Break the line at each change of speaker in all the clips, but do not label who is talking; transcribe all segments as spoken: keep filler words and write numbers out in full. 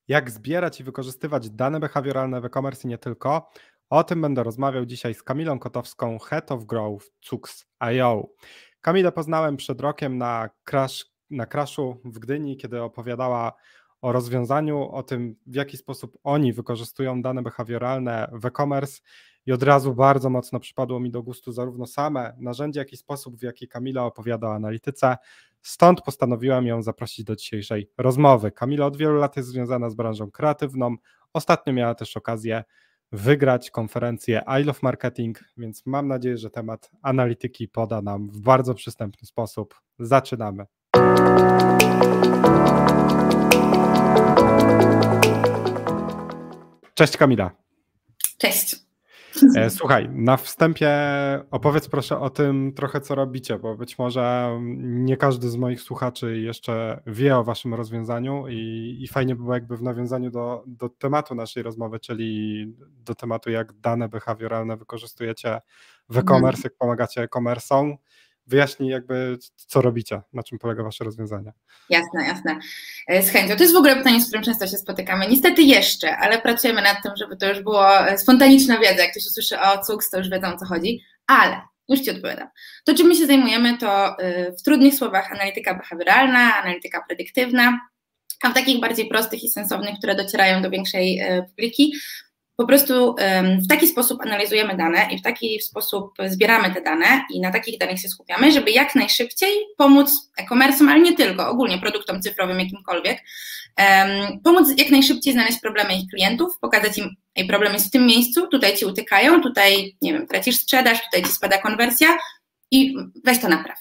Jak zbierać i wykorzystywać dane behawioralne w e-commerce i nie tylko? O tym będę rozmawiał dzisiaj z Kamilą Kotowską, Head of Growth Cooks kropka i o. Kamilę poznałem przed rokiem na, crash, na crashu w Gdyni, kiedy opowiadała o rozwiązaniu, o tym, w jaki sposób oni wykorzystują dane behawioralne w e-commerce i od razu bardzo mocno przypadło mi do gustu zarówno same narzędzie, jak i sposób, w jaki Kamila opowiada o analityce. Stąd postanowiłem ją zaprosić do dzisiejszej rozmowy. Kamila od wielu lat jest związana z branżą kreatywną. Ostatnio miała też okazję wygrać konferencję I Love Marketing, więc mam nadzieję, że temat analityki poda nam w bardzo przystępny sposób. Zaczynamy. Cześć Kamila.
Cześć.
Słuchaj, na wstępie opowiedz proszę o tym trochę, co robicie, bo być może nie każdy z moich słuchaczy jeszcze wie o waszym rozwiązaniu i, i fajnie by było jakby w nawiązaniu do, do tematu naszej rozmowy, czyli do tematu, jak dane behawioralne wykorzystujecie w e-commerce, jak pomagacie e-commerce'om. Wyjaśnij jakby, co robicie, na czym polega wasze rozwiązanie.
Jasne, jasne. Z chęcią. To jest w ogóle pytanie, z którym często się spotykamy. Niestety jeszcze, ale pracujemy nad tym, żeby to już było spontaniczna wiedza. Jak ktoś usłyszy o Cooks, to już wiedzą, o co chodzi. Ale już ci odpowiadam. To, czym my się zajmujemy, to w trudnych słowach analityka behawioralna, analityka predyktywna, a w takich bardziej prostych i sensownych, które docierają do większej publiki, po prostu w taki sposób analizujemy dane i w taki sposób zbieramy te dane i na takich danych się skupiamy, żeby jak najszybciej pomóc e-commerce'om, ale nie tylko, ogólnie produktom cyfrowym jakimkolwiek, pomóc jak najszybciej znaleźć problemy ich klientów, pokazać im, ej, problem jest w tym miejscu, tutaj ci utykają, tutaj, nie wiem, tracisz sprzedaż, tutaj ci spada konwersja i weź to napraw.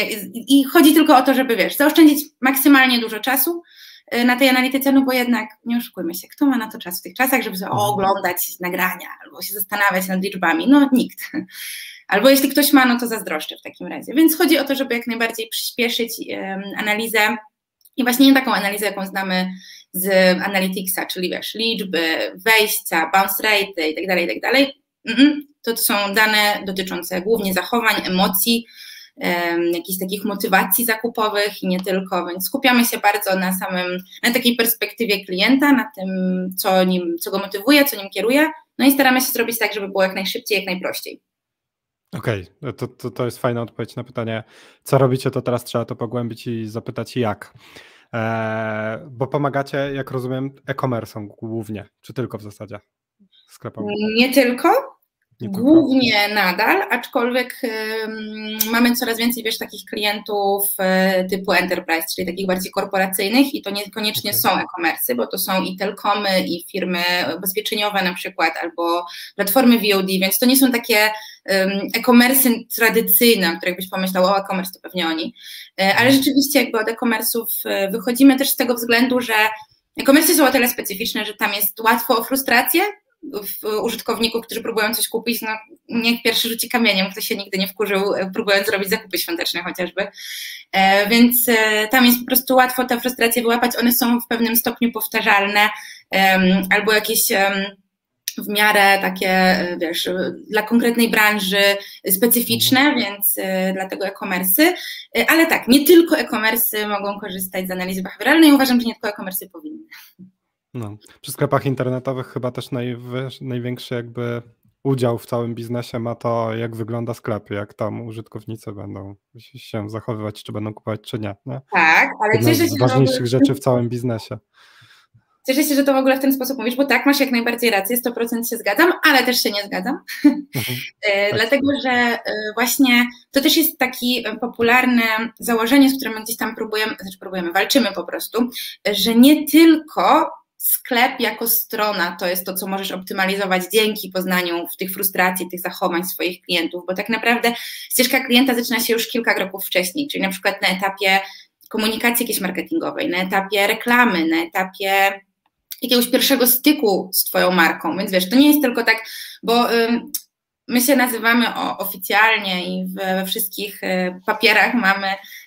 I chodzi tylko o to, żeby, wiesz, zaoszczędzić maksymalnie dużo czasu na tej analityce, no bo jednak, nie oszukujmy się, kto ma na to czas w tych czasach, żeby sobie oglądać nagrania albo się zastanawiać nad liczbami, no nikt. Albo jeśli ktoś ma, no to zazdroszczę w takim razie. Więc chodzi o to, żeby jak najbardziej przyspieszyć um, analizę i właśnie nie taką analizę, jaką znamy z Analyticsa, czyli wiesz, liczby, wejścia, bounce rate i tak dalej, i tak dalej. To są dane dotyczące głównie zachowań, emocji, jakichś takich motywacji zakupowych i nie tylko, więc skupiamy się bardzo na samym, na takiej perspektywie klienta, na tym, co nim, co go motywuje, co nim kieruje, no i staramy się zrobić tak, żeby było jak najszybciej, jak najprościej.
Okej, okay. to, to, to jest fajna odpowiedź na pytanie, co robicie, to teraz trzeba to pogłębić i zapytać jak, eee, bo pomagacie, jak rozumiem, e-commerce'om głównie, czy tylko w zasadzie sklepom?
Nie tylko. Głównie nadal, aczkolwiek um, mamy coraz więcej, wiesz, takich klientów y, typu enterprise, czyli takich bardziej korporacyjnych i to niekoniecznie okay. są e-commerce, bo to są i telkomy, i firmy ubezpieczeniowe na przykład, albo platformy V O D, więc to nie są takie um, e-commerce tradycyjne, o których byś pomyślał, o e-commerce to pewnie oni, y, ale rzeczywiście jakby od e-commerce'ów y, wychodzimy też z tego względu, że e-commerce są o tyle specyficzne, że tam jest łatwo o frustrację użytkowników, którzy próbują coś kupić, no niech pierwszy rzuci kamieniem, kto się nigdy nie wkurzył, próbując zrobić zakupy świąteczne chociażby, e, więc e, tam jest po prostu łatwo tę frustrację wyłapać, one są w pewnym stopniu powtarzalne, e, albo jakieś e, w miarę takie, wiesz, dla konkretnej branży specyficzne, mhm. więc e, dlatego e-commerce, e, ale tak, nie tylko e-commerce mogą korzystać z analizy behawioralnej, uważam, że nie tylko e-commerce powinny.
No, przy sklepach internetowych chyba też najwyż, największy jakby udział w całym biznesie ma to, jak wygląda sklep, jak tam użytkownicy będą się zachowywać, czy będą kupować, czy nie. nie?
Tak, ale
Jedna
cieszę się,
z ważniejszych rzeczy w całym biznesie.
Cieszę się, że to w ogóle w ten sposób mówisz, bo tak, masz jak najbardziej rację, sto procent się zgadzam, ale też się nie zgadzam, mhm, tak. Dlatego, że właśnie to też jest takie popularne założenie, z którym my gdzieś tam próbujemy, znaczy próbujemy, walczymy po prostu, że nie tylko sklep jako strona to jest to, co możesz optymalizować dzięki poznaniu w tych frustracji, tych zachowań swoich klientów, bo tak naprawdę ścieżka klienta zaczyna się już kilka kroków wcześniej, czyli na przykład na etapie komunikacji jakiejś marketingowej, na etapie reklamy, na etapie jakiegoś pierwszego styku z twoją marką, więc wiesz, to nie jest tylko tak, bo ym, my się nazywamy o, oficjalnie i we wszystkich y, papierach mamy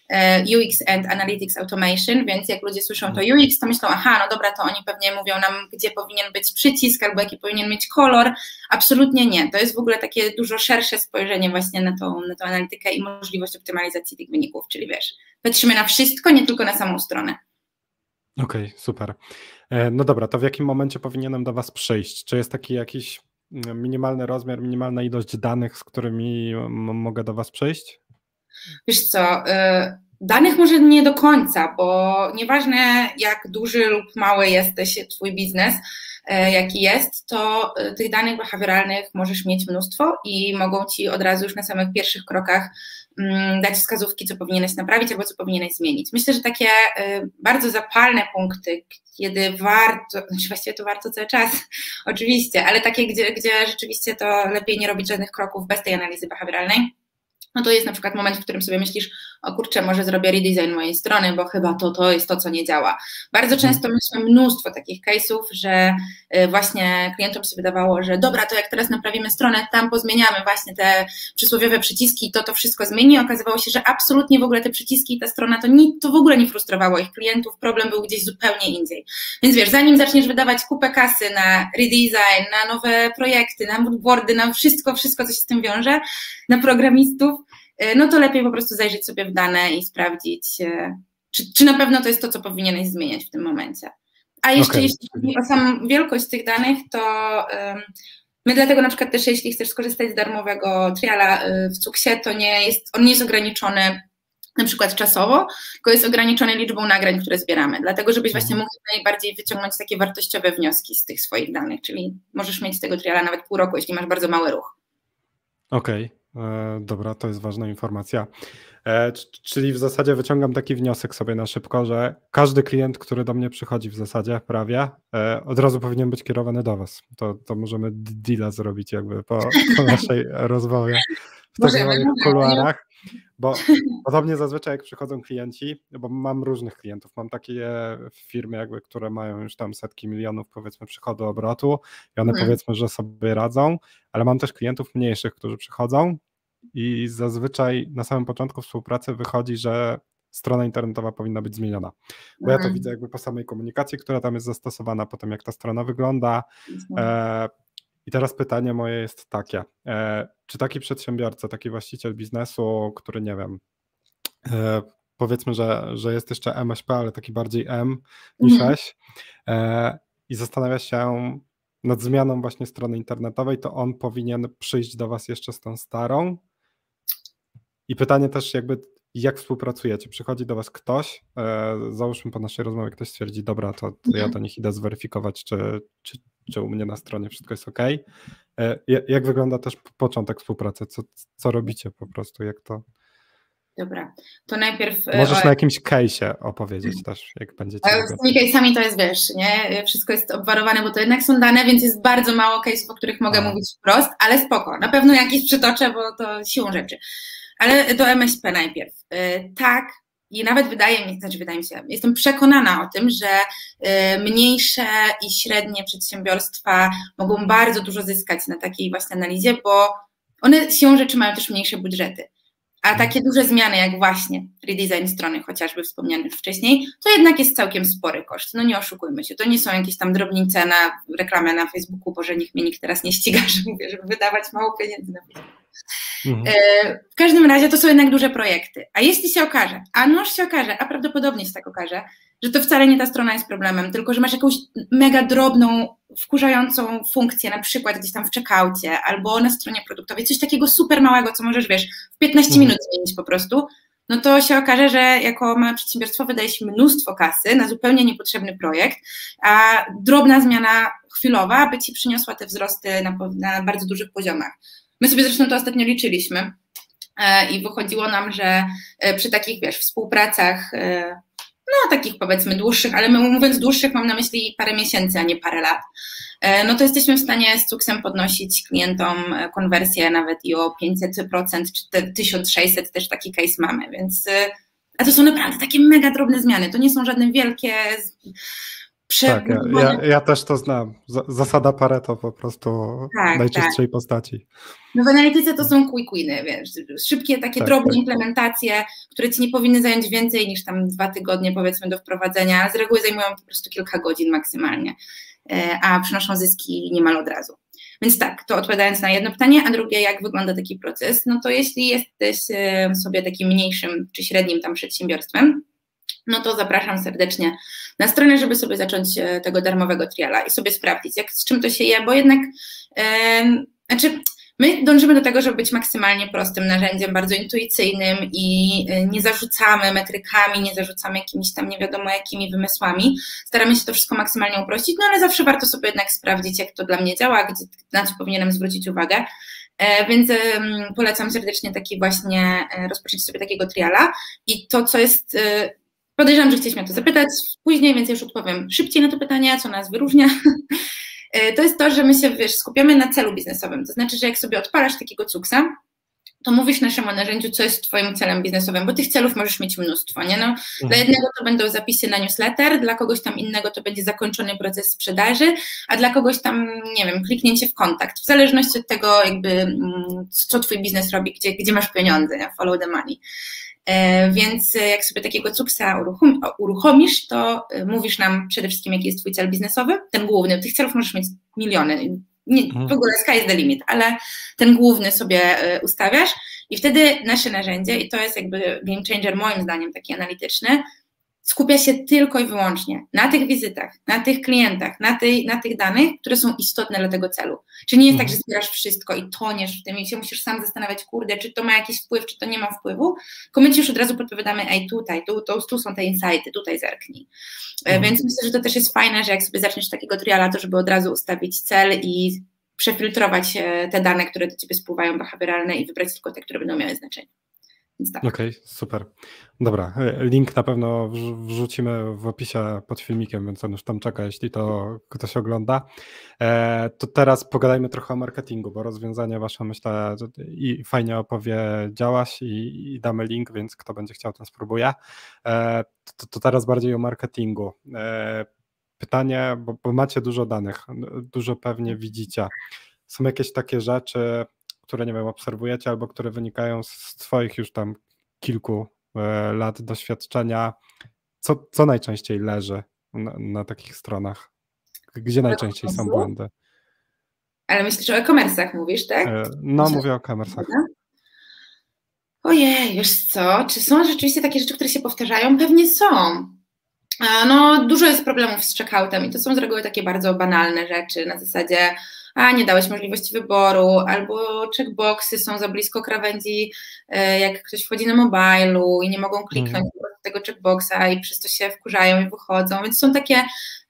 U X and Analytics Automation, więc jak ludzie słyszą to U X, to myślą, aha, no dobra, to oni pewnie mówią nam, gdzie powinien być przycisk albo jaki powinien mieć kolor. Absolutnie nie. To jest w ogóle takie dużo szersze spojrzenie właśnie na tą, na tą analitykę i możliwość optymalizacji tych wyników, czyli wiesz, patrzymy na wszystko, nie tylko na samą stronę.
Okej, okay, super. No dobra, to w jakim momencie powinienem do Was przyjść? Czy jest taki jakiś minimalny rozmiar, minimalna ilość danych, z którymi mogę do Was przyjść?
Wiesz co, danych może nie do końca, bo nieważne jak duży lub mały jesteś, twój biznes, jaki jest, to tych danych behawioralnych możesz mieć mnóstwo i mogą Ci od razu już na samych pierwszych krokach dać wskazówki, co powinieneś naprawić albo co powinieneś zmienić. Myślę, że takie bardzo zapalne punkty, kiedy warto, znaczy właściwie to warto cały czas, oczywiście, ale takie, gdzie, gdzie rzeczywiście to lepiej nie robić żadnych kroków bez tej analizy behawioralnej, no to jest na przykład moment, w którym sobie myślisz, o kurczę, może zrobię redesign mojej strony, bo chyba to, to jest to, co nie działa. Bardzo często mieliśmy mnóstwo takich case'ów, że właśnie klientom się wydawało, że dobra, to jak teraz naprawimy stronę, tam pozmieniamy właśnie te przysłowiowe przyciski, to to wszystko zmieni. Okazywało się, że absolutnie w ogóle te przyciski i ta strona, to, nie, to w ogóle nie frustrowało ich klientów, problem był gdzieś zupełnie indziej. Więc wiesz, zanim zaczniesz wydawać kupę kasy na redesign, na nowe projekty, na moodboardy, na wszystko, wszystko, co się z tym wiąże, na programistów, no to lepiej po prostu zajrzeć sobie w dane i sprawdzić, czy, czy na pewno to jest to, co powinieneś zmieniać w tym momencie. A jeszcze okay. Jeśli chodzi o samą wielkość tych danych, to um, my dlatego na przykład też, jeśli chcesz skorzystać z darmowego triala w Cuxie, to nie jest, on nie jest ograniczony na przykład czasowo, tylko jest ograniczony liczbą nagrań, które zbieramy, dlatego żebyś właśnie mógł najbardziej wyciągnąć takie wartościowe wnioski z tych swoich danych, czyli możesz mieć z tego triala nawet pół roku, jeśli masz bardzo mały ruch.
Okej. Okay. Dobra, to jest ważna informacja. E, czyli w zasadzie wyciągam taki wniosek sobie na szybko, że każdy klient, który do mnie przychodzi w zasadzie prawie, e, od razu powinien być kierowany do Was. To, to możemy deala zrobić jakby po, po naszej rozmowie w tak zwanych kuluarach, bo podobnie zazwyczaj jak przychodzą klienci, bo mam różnych klientów, mam takie firmy jakby, które mają już tam setki milionów powiedzmy przychodu obrotu i one hmm. powiedzmy, że sobie radzą, ale mam też klientów mniejszych, którzy przychodzą i zazwyczaj na samym początku współpracy wychodzi, że strona internetowa powinna być zmieniona, bo ja to widzę jakby po samej komunikacji, która tam jest zastosowana, potem jak ta strona wygląda. E, I teraz pytanie moje jest takie, e, czy taki przedsiębiorca, taki właściciel biznesu, który nie wiem, e, powiedzmy, że, że jest jeszcze M S P, ale taki bardziej M niż mhm. S e, i zastanawia się nad zmianą właśnie strony internetowej, to on powinien przyjść do Was jeszcze z tą starą. I pytanie też jakby, jak współpracujecie? Przychodzi do Was ktoś, e, załóżmy po naszej rozmowie ktoś stwierdzi, dobra, to, to ja do nich idę zweryfikować, czy, czy, czy u mnie na stronie wszystko jest ok. E, jak wygląda też początek współpracy? Co, co robicie po prostu? Jak to...
Dobra, to najpierw...
Możesz
o...
na jakimś case'ie opowiedzieć też, jak będziecie...
Ale z tymi case'ami to jest, wiesz, nie? Wszystko jest obwarowane, bo to jednak są dane, więc jest bardzo mało case'ów, o których mogę A. mówić wprost, ale spoko, na pewno jakieś przytoczę, bo to siłą rzeczy. Ale do M S P najpierw. Tak, i nawet wydaje mi, znaczy wydaje mi się, jestem przekonana o tym, że mniejsze i średnie przedsiębiorstwa mogą bardzo dużo zyskać na takiej właśnie analizie, bo one siłą rzeczy mają też mniejsze budżety. A takie duże zmiany jak właśnie redesign strony, chociażby wspomniany już wcześniej, to jednak jest całkiem spory koszt. No nie oszukujmy się, to nie są jakieś tam drobnice na reklamę na Facebooku, bo że niech mnie nikt teraz nie ściga, że mówię, żeby wydawać mało pieniędzy na Facebooku. Mhm. W każdym razie to są jednak duże projekty. A jeśli się okaże, a noż się okaże, a prawdopodobnie się tak okaże, że to wcale nie ta strona jest problemem, tylko że masz jakąś mega drobną, wkurzającą funkcję, na przykład gdzieś tam w checkoutie albo na stronie produktowej, coś takiego super małego, co możesz, wiesz, w piętnaście minut zmienić po prostu, no to się okaże, że jako małe przedsiębiorstwo wydajesz mnóstwo kasy na zupełnie niepotrzebny projekt, a drobna zmiana chwilowa by Ci przyniosła te wzrosty na, na bardzo dużych poziomach. My sobie zresztą to ostatnio liczyliśmy i wychodziło nam, że przy takich, wiesz, współpracach, no takich powiedzmy dłuższych, ale mówiąc dłuższych mam na myśli parę miesięcy, a nie parę lat, no to jesteśmy w stanie z Cuxem podnosić klientom konwersję nawet i o pięćset procent czy tysiąc sześćset, też taki case mamy, więc a to są naprawdę takie mega drobne zmiany, to nie są żadne wielkie...
Tak, ja, ja, ja też to znam. Zasada Pareto po prostu tak, najczystszej tak. postaci.
No w analityce to są quick winy, wiesz, szybkie takie tak, drobne tak. implementacje, które Ci nie powinny zająć więcej niż tam dwa tygodnie powiedzmy do wprowadzenia, z reguły zajmują po prostu kilka godzin maksymalnie, a przynoszą zyski niemal od razu. Więc tak, to odpowiadając na jedno pytanie, a drugie, jak wygląda taki proces, no to jeśli jesteś sobie takim mniejszym czy średnim tam przedsiębiorstwem, no to zapraszam serdecznie na stronę, żeby sobie zacząć tego darmowego triala i sobie sprawdzić, jak, z czym to się je, bo jednak, yy, znaczy my dążymy do tego, żeby być maksymalnie prostym narzędziem, bardzo intuicyjnym i nie zarzucamy metrykami, nie zarzucamy jakimiś tam nie wiadomo jakimi wymysłami. Staramy się to wszystko maksymalnie uprościć, no ale zawsze warto sobie jednak sprawdzić, jak to dla mnie działa, gdzie, na co powinienem zwrócić uwagę. Więc polecam serdecznie taki właśnie, rozpocząć sobie takiego triala i to, co jest, podejrzewam, że chcieliśmy o to zapytać później, więc już odpowiem szybciej na to pytanie, co nas wyróżnia. To jest to, że my się, wiesz, skupiamy na celu biznesowym, to znaczy, że jak sobie odpalasz takiego Cuxa, to mówisz naszemu narzędziu, co jest twoim celem biznesowym, bo tych celów możesz mieć mnóstwo, nie? No, mhm. Dla jednego to będą zapisy na newsletter, dla kogoś tam innego to będzie zakończony proces sprzedaży, a dla kogoś tam, nie wiem, kliknięcie w kontakt, w zależności od tego jakby, co twój biznes robi, gdzie, gdzie masz pieniądze, nie? Follow the money. Więc jak sobie takiego Cuxa uruchomisz, to mówisz nam przede wszystkim, jaki jest twój cel biznesowy, ten główny, tych celów możesz mieć miliony, nie, w ogóle sky is the limit, ale ten główny sobie ustawiasz i wtedy nasze narzędzie, i to jest jakby game changer moim zdaniem taki analityczny, skupia się tylko i wyłącznie na tych wizytach, na tych klientach, na, tej, na tych danych, które są istotne dla tego celu. Czyli nie jest mhm. tak, że zbierasz wszystko i toniesz w tym i się musisz sam zastanawiać, kurde, czy to ma jakiś wpływ, czy to nie ma wpływu, tylko my ci już od razu podpowiadamy, ej, tutaj, tu, tu, tu są te insighty, tutaj zerknij. Mhm. Więc myślę, że to też jest fajne, że jak sobie zaczniesz takiego triala, to żeby od razu ustawić cel i przefiltrować te dane, które do ciebie spływają behawioralne i wybrać tylko te, które będą miały znaczenie.
Tak. Okej, okay, super. Dobra, link na pewno wrzucimy w opisie pod filmikiem, więc on już tam czeka, jeśli to ktoś ogląda. E, to teraz pogadajmy trochę o marketingu, bo rozwiązanie wasze, myślę, i fajnie opowiedziałaś i, i damy link, więc kto będzie chciał, ten spróbuje. E, to, to teraz bardziej o marketingu. E, pytanie, bo, bo macie dużo danych, dużo pewnie widzicie. Są jakieś takie rzeczy, które, nie wiem, obserwujecie albo które wynikają z twoich już tam kilku e, lat doświadczenia, co, co najczęściej leży na, na takich stronach? Gdzie najczęściej są błędy?
Ale myślisz o e-commerce'ach mówisz, tak?
E, no, Myślę, mówię o e-commerce'ach.
Ojej, wiesz co, czy są rzeczywiście takie rzeczy, które się powtarzają? Pewnie są. No, dużo jest problemów z checkoutem i to są z reguły takie bardzo banalne rzeczy, na zasadzie a nie dałeś możliwości wyboru, albo checkboxy są za blisko krawędzi, jak ktoś wchodzi na mobilu i nie mogą kliknąć mm. tego checkboxa i przez to się wkurzają i wychodzą, więc są takie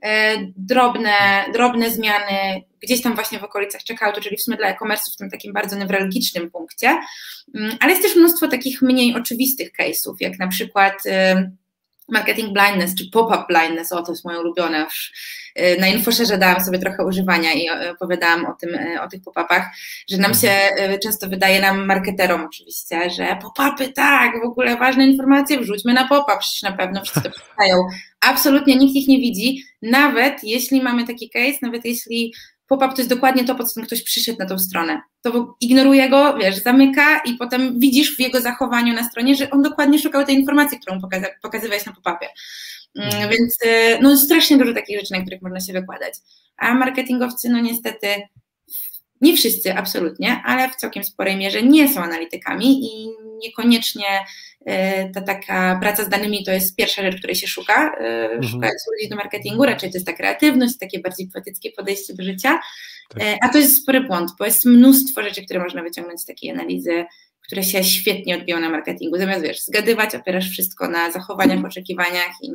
drobne, drobne zmiany gdzieś tam właśnie w okolicach checkoutu, czyli w sumie dla e-commerce w tym takim bardzo newralgicznym punkcie, ale jest też mnóstwo takich mniej oczywistych case'ów, jak na przykład marketing blindness, czy pop-up blindness, o to jest moje ulubione, już na InfoSharze dałam sobie trochę używania i opowiadałam o tym, o tych pop-upach, że nam się często wydaje, nam marketerom oczywiście, że pop-upy tak, w ogóle ważne informacje wrzućmy na pop-up, przecież na pewno wszyscy to przeczytają. Absolutnie nikt ich nie widzi, nawet jeśli mamy taki case, nawet jeśli pop-up to jest dokładnie to, po co ktoś przyszedł na tą stronę. To ignoruje go, wiesz, zamyka i potem widzisz w jego zachowaniu na stronie, że on dokładnie szukał tej informacji, którą pokaza pokazywałeś na pop-upie. Mm, więc no strasznie dużo takich rzeczy, na których można się wykładać. A marketingowcy, no niestety, nie wszyscy absolutnie, ale w całkiem sporej mierze nie są analitykami i niekoniecznie ta taka praca z danymi to jest pierwsza rzecz, której się szuka, mhm. szukając ludzi do marketingu, raczej to jest ta kreatywność, takie bardziej poetyckie podejście do życia, tak. A to jest spory błąd, bo jest mnóstwo rzeczy, które można wyciągnąć z takiej analizy, które się świetnie odbiją na marketingu, zamiast, wiesz, zgadywać, opierasz wszystko na zachowaniach, oczekiwaniach i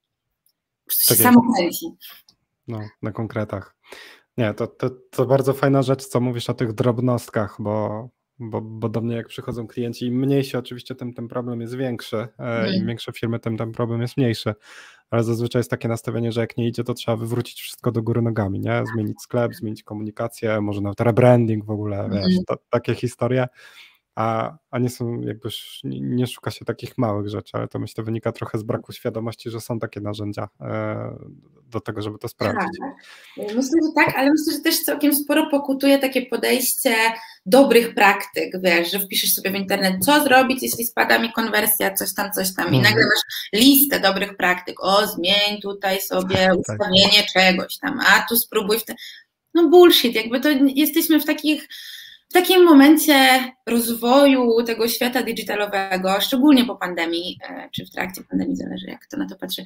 po prostu tak się samo kręci.
No, na konkretach. Nie, to, to, to bardzo fajna rzecz, co mówisz o tych drobnostkach, bo Bo, bo do mnie jak przychodzą klienci, im mniejsi oczywiście, tym ten problem jest większy, mm. im większe firmy, tym ten problem jest mniejszy, ale zazwyczaj jest takie nastawienie, że jak nie idzie, to trzeba wywrócić wszystko do góry nogami, nie? Zmienić sklep, zmienić komunikację, może nawet rebranding w ogóle, mm. wiesz, to, takie historie, a, a nie są jakby, nie, nie szuka się takich małych rzeczy, ale to myślę wynika trochę z braku świadomości, że są takie narzędzia e, do tego, żeby to sprawdzić.
Tak. Myślę, że tak, ale myślę, że też całkiem sporo pokutuje takie podejście dobrych praktyk, wiesz, że wpiszesz sobie w internet, co zrobić, jeśli spada mi konwersja, coś tam, coś tam i mm. nagle masz listę dobrych praktyk, o zmień tutaj sobie ustawienie tak. czegoś tam, a tu spróbuj w te... No bullshit, jakby to jesteśmy w takich w takim momencie rozwoju tego świata digitalowego, szczególnie po pandemii, czy w trakcie pandemii, zależy jak to na to patrzy,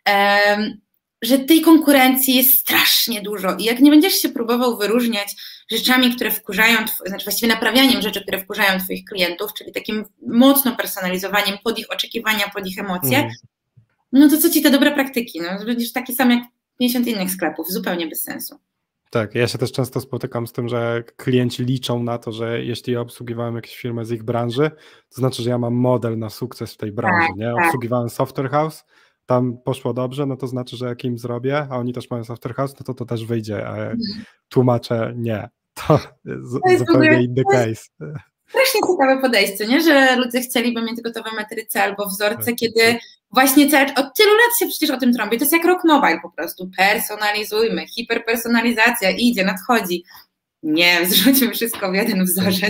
że tej konkurencji jest strasznie dużo i jak nie będziesz się próbował wyróżniać rzeczami, które wkurzają, znaczy właściwie naprawianiem rzeczy, które wkurzają twoich klientów, czyli takim mocno personalizowaniem pod ich oczekiwania, pod ich emocje, mm. no to co ci te dobre praktyki? No, będziesz taki sam jak pięćdziesiąt innych sklepów, zupełnie bez sensu.
Tak, ja się też często spotykam z tym, że klienci liczą na to, że jeśli ja obsługiwałem jakieś firmy z ich branży, to znaczy, że ja mam model na sukces w tej branży, tak, nie? Tak. Obsługiwałem Software House, tam poszło dobrze, no to znaczy, że jak im zrobię, a oni też mają Software House, no to to też wyjdzie, a jak tłumaczę nie, to, to jest zupełnie ogóle, inny case.
Strasznie ciekawe podejście, nie? Że ludzie chcieliby mieć gotowe matryce albo wzorce, kiedy właśnie cały, od tylu lat się przecież o tym trąbi. To jest jak Rock Mobile po prostu. Personalizujmy, hiperpersonalizacja idzie, nadchodzi. Nie, zrzućmy wszystko w jeden wzorzec.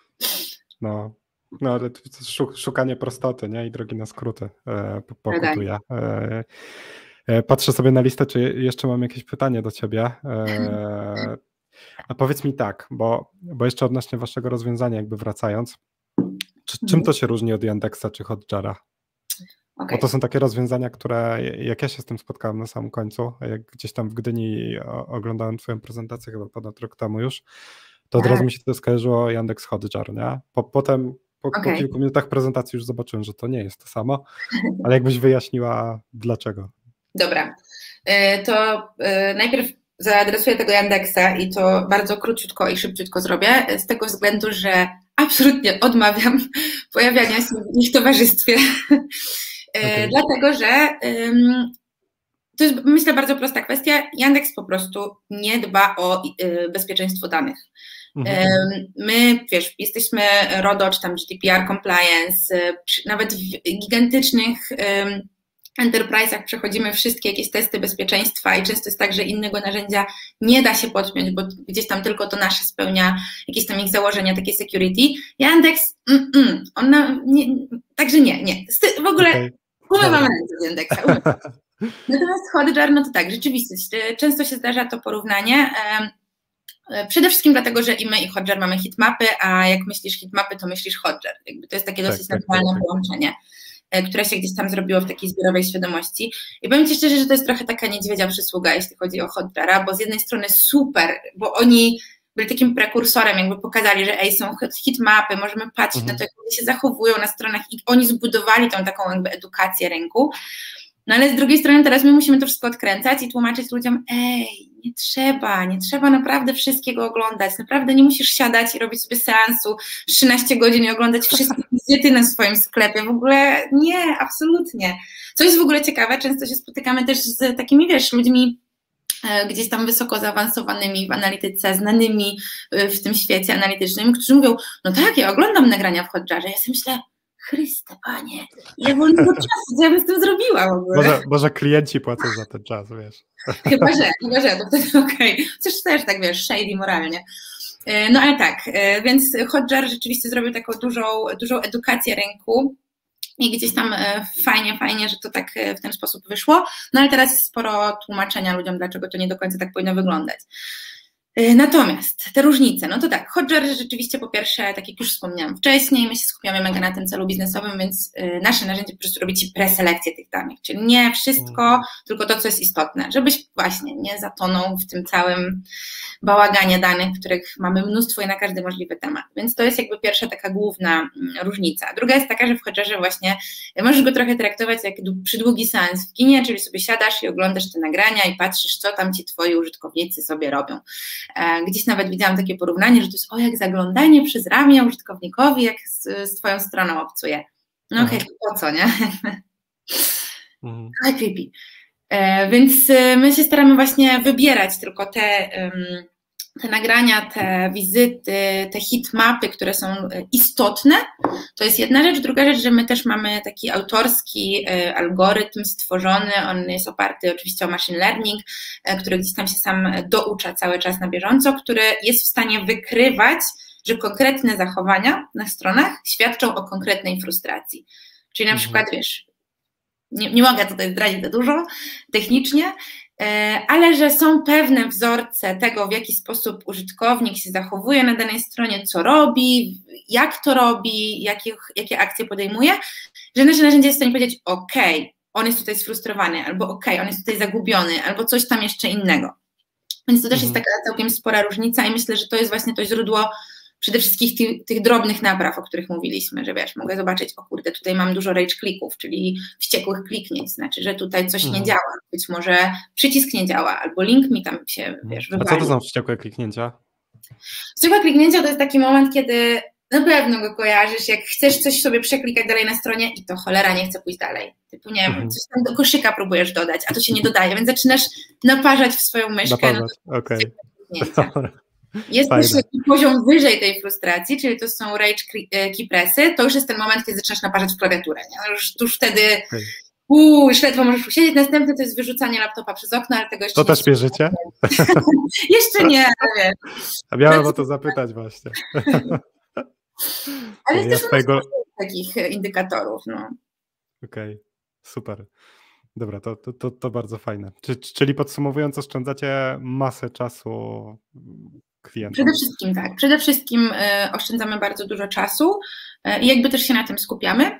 No, no ale szukanie prostoty, nie? I drogi na skróty e, pokutuje. E, e, patrzę sobie na listę, czy jeszcze mam jakieś pytanie do ciebie. E, a powiedz mi tak, bo, bo jeszcze odnośnie waszego rozwiązania jakby wracając, czy, czym to się różni od Yandexa czy Hotjara? Okay. Bo to są takie rozwiązania, które jak ja się z tym spotkałem na samym końcu, jak gdzieś tam w Gdyni oglądałem twoją prezentację chyba ponad rok temu już, to od razu mi się to skojarzyło Yandex Hotjar, nie? Po, potem po, okay. po kilku minutach prezentacji już zobaczyłem, że to nie jest to samo, ale jakbyś wyjaśniła dlaczego.
Dobra, to najpierw zaadresuję tego Yandexa i to bardzo króciutko i szybciutko zrobię, z tego względu, że absolutnie odmawiam pojawiania się w ich towarzystwie. Okay. Dlatego, że um, to jest, myślę, bardzo prosta kwestia. Yandex po prostu nie dba o y, bezpieczeństwo danych. Mhm. Um, my, wiesz, jesteśmy RODO, czy tam G D P R compliance, y, przy, nawet w gigantycznych um, enterprise'ach przechodzimy wszystkie jakieś testy bezpieczeństwa i często jest tak, że innego narzędzia nie da się podpiąć, bo gdzieś tam tylko to nasze spełnia jakieś tam ich założenia, takie security. Yandex, mm, mm, ona nie, także nie, nie. W ogóle okay. umywamy ręce z Yandexa. Natomiast Hotjar, no to tak, rzeczywiście, często się zdarza to porównanie. Przede wszystkim dlatego, że i my i Hotjar mamy hitmapy, a jak myślisz hitmapy, to myślisz Hotjar. Jakby to jest takie dosyć tak, naturalne tak, tak, połączenie, które się gdzieś tam zrobiło w takiej zbiorowej świadomości. I powiem Ci szczerze, że to jest trochę taka niedźwiedzia przysługa, jeśli chodzi o Hotjara, bo z jednej strony super, bo oni byli takim prekursorem, jakby pokazali, że ej, są hitmapy, możemy patrzeć mhm. na to, jak ludzie się zachowują na stronach i oni zbudowali tą taką jakby edukację rynku. No ale z drugiej strony teraz my musimy to wszystko odkręcać i tłumaczyć ludziom, ej, nie trzeba, nie trzeba naprawdę wszystkiego oglądać, naprawdę nie musisz siadać i robić sobie seansu trzynaście godzin i oglądać wszystkie wizyty na swoim sklepie, w ogóle nie, absolutnie. Co jest w ogóle ciekawe, często się spotykamy też z takimi, wiesz, ludźmi gdzieś tam wysoko zaawansowanymi w analityce, znanymi w tym świecie analitycznym, którzy mówią, no tak, ja oglądam nagrania w Hotjarze, ja sobie myślę, Chryste, Panie, ile wolnego czasu, co ja bym z tym zrobiła w ogóle?
Może, może klienci płacą za ten czas, wiesz.
Chyba, że, chyba, że, to wtedy okej. Okay. Coś też tak, wiesz, shady moralnie. No ale tak, więc Hotjar rzeczywiście zrobił taką dużą, dużą edukację rynku i gdzieś tam fajnie, fajnie, że to tak w ten sposób wyszło, no ale teraz jest sporo tłumaczenia ludziom, dlaczego to nie do końca tak powinno wyglądać. Natomiast te różnice, no to tak, Hotjar rzeczywiście po pierwsze, tak jak już wspomniałam wcześniej, my się skupiamy mega na tym celu biznesowym, więc nasze narzędzie po prostu robi Ci preselekcję tych danych, czyli nie wszystko, mm. tylko to, co jest istotne, żebyś właśnie nie zatonął w tym całym bałaganie danych, których mamy mnóstwo i na każdy możliwy temat, więc to jest jakby pierwsza taka główna różnica. Druga jest taka, że w Hotjarze właśnie możesz go trochę traktować jak przydługi seans w kinie, czyli sobie siadasz i oglądasz te nagrania i patrzysz, co tam Ci Twoi użytkownicy sobie robią. Gdzieś nawet widziałam takie porównanie, że to jest o jak zaglądanie przez ramię użytkownikowi, jak z, z Twoją stroną obcuje. No okej, okay, po co, nie? Mhm. Ale creepy. E, więc my się staramy właśnie wybierać tylko te, um, te nagrania, te wizyty, te hitmapy, które są istotne. To jest jedna rzecz. Druga rzecz, że my też mamy taki autorski e, algorytm stworzony, on jest oparty oczywiście o machine learning, e, który gdzieś tam się sam doucza cały czas na bieżąco, który jest w stanie wykrywać, że konkretne zachowania na stronach świadczą o konkretnej frustracji. Czyli na mhm. przykład, wiesz, nie, nie mogę tutaj zdradzić za dużo technicznie, ale że są pewne wzorce tego, w jaki sposób użytkownik się zachowuje na danej stronie, co robi, jak to robi, jakie, jakie akcje podejmuje, że nasze narzędzie jest w stanie powiedzieć, ok, on jest tutaj sfrustrowany, albo ok, on jest tutaj zagubiony, albo coś tam jeszcze innego. Więc to też mhm. jest taka całkiem spora różnica i myślę, że to jest właśnie to źródło przede wszystkim tych, tych drobnych napraw, o których mówiliśmy, że wiesz, mogę zobaczyć, o kurde, tutaj mam dużo rage klików, czyli wściekłych kliknięć, znaczy, że tutaj coś mhm. nie działa, być może przycisk nie działa, albo link mi tam się, wiesz, wywalił.
A co to są wściekłe kliknięcia?
Wściekłe kliknięcia to jest taki moment, kiedy na pewno go kojarzysz, jak chcesz coś sobie przeklikać dalej na stronie i to cholera nie chce pójść dalej. Typu, nie wiem, mhm. coś tam do koszyka próbujesz dodać, a to się nie dodaje, więc zaczynasz naparzać w swoją myszkę.
Naparzać, no okej.
Okay. Jest też taki poziom wyżej tej frustracji, czyli to są rage key pressy, to już jest ten moment, kiedy zaczynasz naparzać w klawiaturę. Nie? Już, już wtedy okay. uuu, już ledwo możesz usiedzieć. Następne to jest wyrzucanie laptopa przez okno, ale tego jeszcze
to nie... To też bierzecie?
Jeszcze nie, ale
A miałem o to zapytać właśnie.
Ale jest ja też swojego... takich indykatorów. No.
Okej, okay. Super. Dobra, to, to, to, to bardzo fajne. Czyli podsumowując, oszczędzacie masę czasu klientom.
Przede wszystkim tak. Przede wszystkim y, oszczędzamy bardzo dużo czasu y, i jakby też się na tym skupiamy.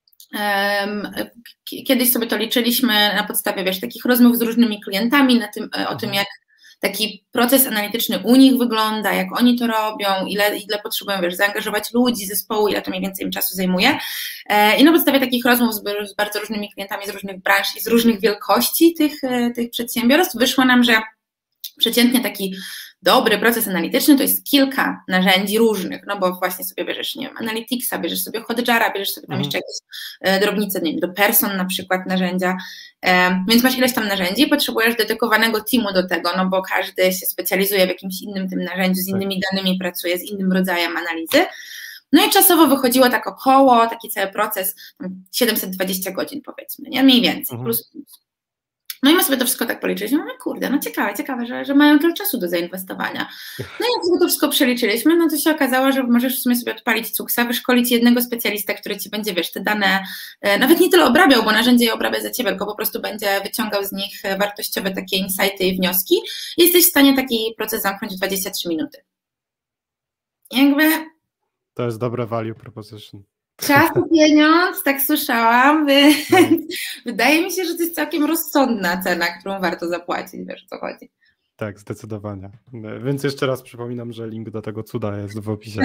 Y, kiedyś sobie to liczyliśmy na podstawie, wiesz, takich rozmów z różnymi klientami na tym, y, o mhm. tym, jak taki proces analityczny u nich wygląda, jak oni to robią, ile, ile potrzebują, wiesz, zaangażować ludzi, zespołu, ile to mniej więcej im czasu zajmuje. I na podstawie takich rozmów z, z bardzo różnymi klientami z różnych branż i z różnych wielkości tych, tych przedsiębiorstw wyszło nam, że przeciętnie taki dobry proces analityczny to jest kilka narzędzi różnych, no bo właśnie sobie bierzesz, nie wiem, Analyticsa, bierzesz sobie Hotjara, bierzesz sobie tam mm. jeszcze jakieś e, drobnice, nie wiem, do Person na przykład narzędzia, e, więc masz ileś tam narzędzi i potrzebujesz dedykowanego teamu do tego, no bo każdy się specjalizuje w jakimś innym tym narzędziu, z innymi danymi pracuje, z innym rodzajem analizy. No i czasowo wychodziło tak około, taki cały proces, siedemset dwadzieścia godzin powiedzmy, nie? Mniej więcej, mm. plus plus. No i my sobie to wszystko tak policzyliśmy, no kurde, no ciekawe, ciekawe, że, że mają tyle czasu do zainwestowania. No i jak sobie to wszystko przeliczyliśmy, no to się okazało, że możesz w sumie sobie odpalić Cuxa, wyszkolić jednego specjalistę, który ci będzie, wiesz, te dane e, nawet nie tyle obrabiał, bo narzędzie je obrabia za ciebie, tylko po prostu będzie wyciągał z nich wartościowe takie insighty i wnioski i jesteś w stanie taki proces zamknąć w dwadzieścia trzy minuty. Jakby...
To jest dobre value proposition.
Czas to pieniądz, tak słyszałam, więc no. Wydaje mi się, że to jest całkiem rozsądna cena, którą warto zapłacić, wiesz, o co chodzi.
Tak, zdecydowanie. Więc jeszcze raz przypominam, że link do tego cuda jest w opisie.